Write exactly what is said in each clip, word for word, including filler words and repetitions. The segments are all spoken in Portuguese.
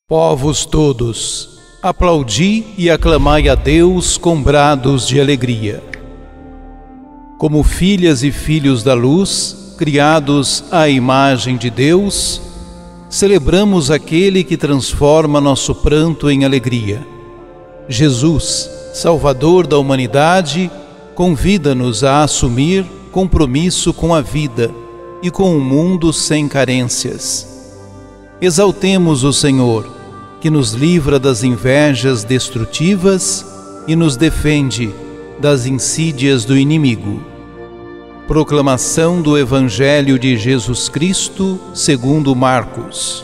Povos todos, aplaudi e aclamai a Deus com brados de alegria. Como filhas e filhos da luz, criados à imagem de Deus, celebramos aquele que transforma nosso pranto em alegria. Jesus, Salvador da humanidade, convida-nos a assumir compromisso com a vida e com um mundo sem carências. Exaltemos o Senhor, que nos livra das invejas destrutivas e nos defende das insídias do inimigo. Proclamação do Evangelho de Jesus Cristo segundo Marcos.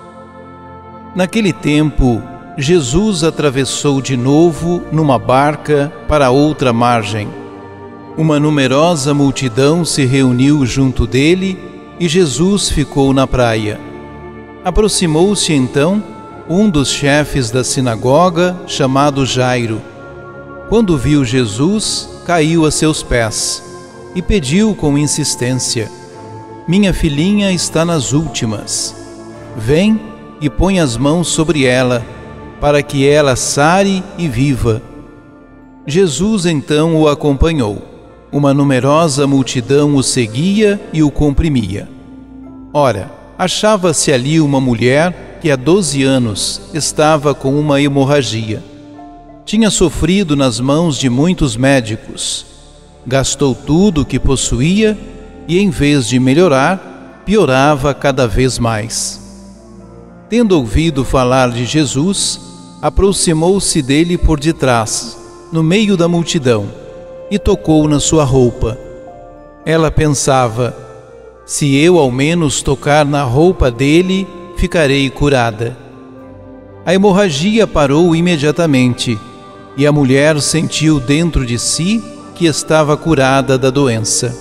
Naquele tempo, Jesus atravessou de novo numa barca para outra margem. Uma numerosa multidão se reuniu junto dele e Jesus ficou na praia. Aproximou-se então um dos chefes da sinagoga, chamado Jairo. Quando viu Jesus, caiu a seus pés e pediu com insistência: "Minha filhinha está nas últimas. Vem e põe as mãos sobre ela, para que ela sare e viva." Jesus então o acompanhou. Uma numerosa multidão o seguia e o comprimia. Ora, achava-se ali uma mulher que há doze anos estava com uma hemorragia. Tinha sofrido nas mãos de muitos médicos. Gastou tudo o que possuía e, em vez de melhorar, piorava cada vez mais. Tendo ouvido falar de Jesus, aproximou-se dele por detrás, no meio da multidão, e tocou na sua roupa. Ela pensava: "Se eu ao menos tocar na roupa dele, ficarei curada." A hemorragia parou imediatamente e a mulher sentiu dentro de si que estava curada da doença.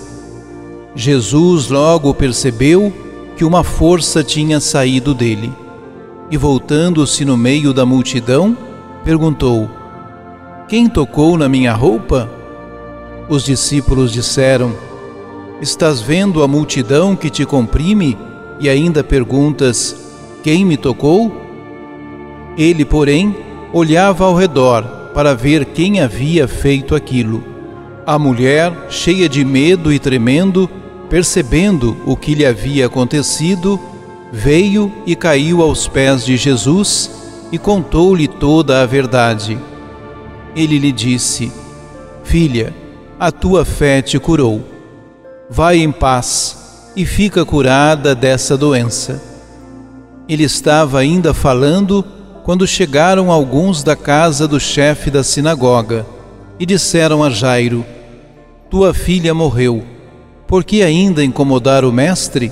Jesus logo percebeu que uma força tinha saído dele e, voltando-se no meio da multidão, perguntou: "Quem tocou na minha roupa?" Os discípulos disseram: "Estás vendo a multidão que te comprime e ainda perguntas: quem me tocou?" Ele, porém, olhava ao redor para ver quem havia feito aquilo. A mulher, cheia de medo e tremendo, percebendo o que lhe havia acontecido, veio e caiu aos pés de Jesus e contou-lhe toda a verdade. Ele lhe disse: "Filha, a tua fé te curou. Vai em paz e fica curada dessa doença." Ele estava ainda falando quando chegaram alguns da casa do chefe da sinagoga e disseram a Jairo: "Tua filha morreu. Por que ainda incomodar o mestre?"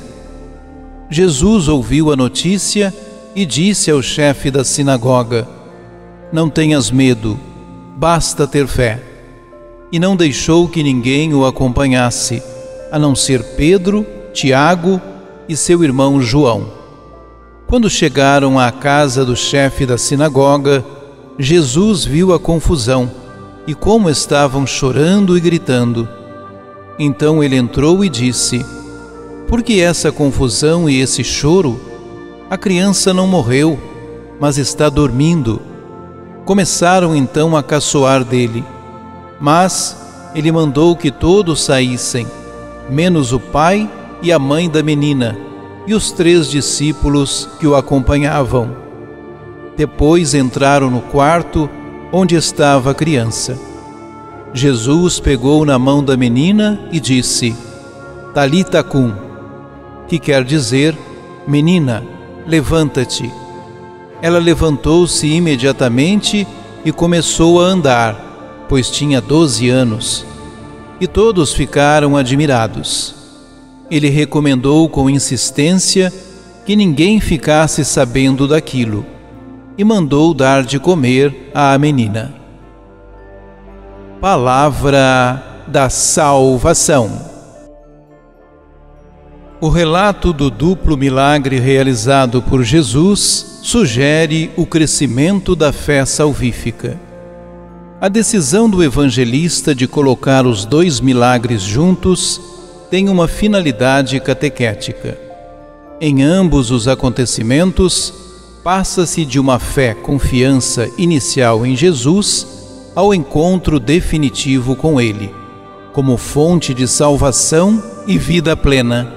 Jesus ouviu a notícia e disse ao chefe da sinagoga: "Não tenhas medo, basta ter fé." E não deixou que ninguém o acompanhasse, a não ser Pedro, Tiago e seu irmão João. Quando chegaram à casa do chefe da sinagoga, Jesus viu a confusão e como estavam chorando e gritando. Então ele entrou e disse: "Por que essa confusão e esse choro? A criança não morreu, mas está dormindo." Começaram então a caçoar dele, mas ele mandou que todos saíssem, menos o pai e a mãe da menina e os três discípulos que o acompanhavam. Depois entraram no quarto onde estava a criança. Jesus pegou na mão da menina e disse: "Talita cum", que quer dizer: "Menina, levanta-te." Ela levantou-se imediatamente e começou a andar, pois tinha doze anos. E todos ficaram admirados. Ele recomendou com insistência que ninguém ficasse sabendo daquilo e mandou dar de comer à menina. Palavra da salvação. O relato do duplo milagre realizado por Jesus sugere o crescimento da fé salvífica. A decisão do evangelista de colocar os dois milagres juntos tem uma finalidade catequética. Em ambos os acontecimentos, passa-se de uma fé-confiança inicial em Jesus ao encontro definitivo com Ele, como fonte de salvação e vida plena.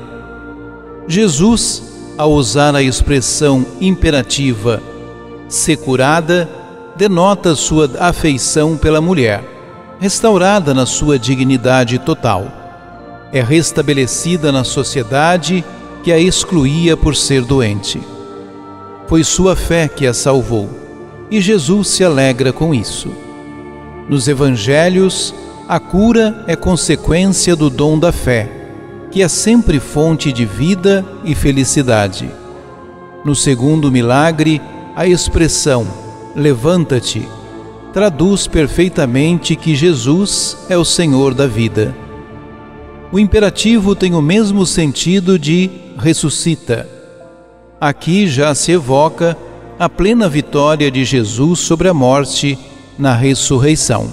Jesus, ao usar a expressão imperativa "ser curada", denota sua afeição pela mulher, restaurada na sua dignidade total. É restabelecida na sociedade que a excluía por ser doente. Foi sua fé que a salvou, e Jesus se alegra com isso. Nos Evangelhos, a cura é consequência do dom da fé, que é sempre fonte de vida e felicidade. No segundo milagre, a expressão "levanta-te" traduz perfeitamente que Jesus é o Senhor da vida. O imperativo tem o mesmo sentido de ressuscita. Aqui já se evoca a plena vitória de Jesus sobre a morte na ressurreição.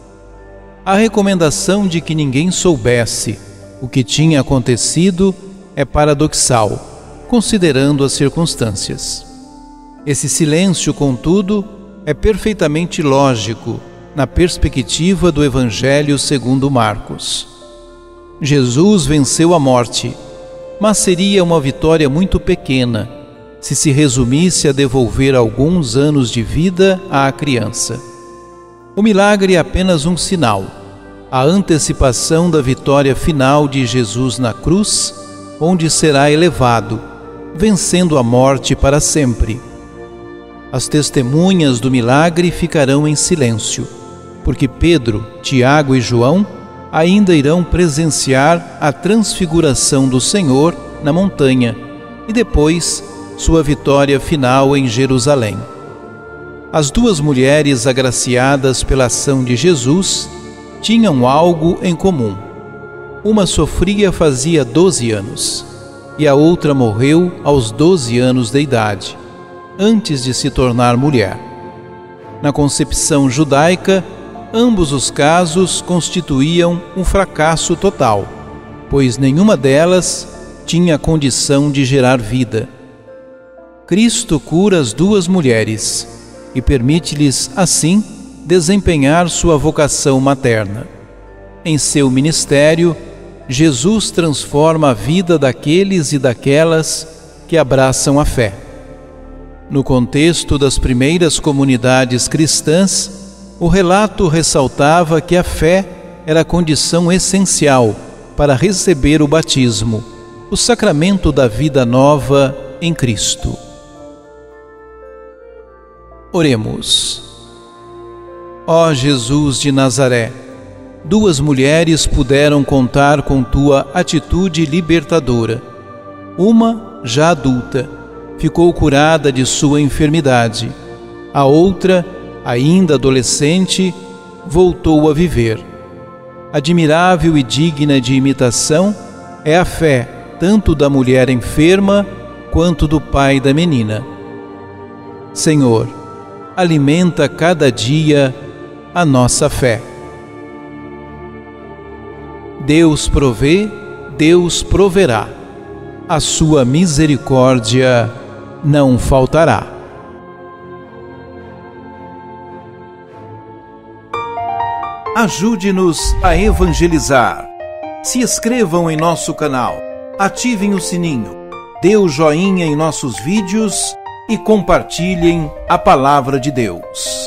A recomendação de que ninguém soubesse o que tinha acontecido é paradoxal, considerando as circunstâncias. Esse silêncio, contudo, é perfeitamente lógico na perspectiva do Evangelho segundo Marcos. Jesus venceu a morte, mas seria uma vitória muito pequena se se resumisse a devolver alguns anos de vida à criança. O milagre é apenas um sinal, a antecipação da vitória final de Jesus na cruz, onde será elevado, vencendo a morte para sempre. As testemunhas do milagre ficarão em silêncio, porque Pedro, Tiago e João ainda irão presenciar a transfiguração do Senhor na montanha e depois sua vitória final em Jerusalém. As duas mulheres agraciadas pela ação de Jesus tinham algo em comum. Uma sofria fazia doze anos e a outra morreu aos doze anos de idade, antes de se tornar mulher. Na concepção judaica, ambos os casos constituíam um fracasso total, pois nenhuma delas tinha a condição de gerar vida. Cristo cura as duas mulheres e permite-lhes, assim, desempenhar sua vocação materna. Em seu ministério, Jesus transforma a vida daqueles e daquelas que abraçam a fé. No contexto das primeiras comunidades cristãs, o relato ressaltava que a fé era a condição essencial para receber o batismo, o sacramento da vida nova em Cristo. Oremos. Ó Jesus de Nazaré, duas mulheres puderam contar com tua atitude libertadora. Uma, já adulta, ficou curada de sua enfermidade. A outra, ainda adolescente, voltou a viver. Admirável e digna de imitação é a fé tanto da mulher enferma quanto do pai da menina. Senhor, alimenta cada dia a nossa fé. Deus provê, Deus proverá. A sua misericórdia não faltará. Ajude-nos a evangelizar. Se inscrevam em nosso canal, ativem o sininho, dê o joinha em nossos vídeos e compartilhem a palavra de Deus.